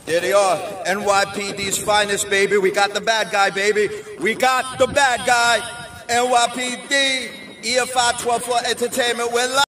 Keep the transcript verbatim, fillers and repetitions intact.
There they are, N Y P D's finest, baby. We got the bad guy, baby. We got the bad guy, N Y P D, E F I twelve four Entertainment. We're live.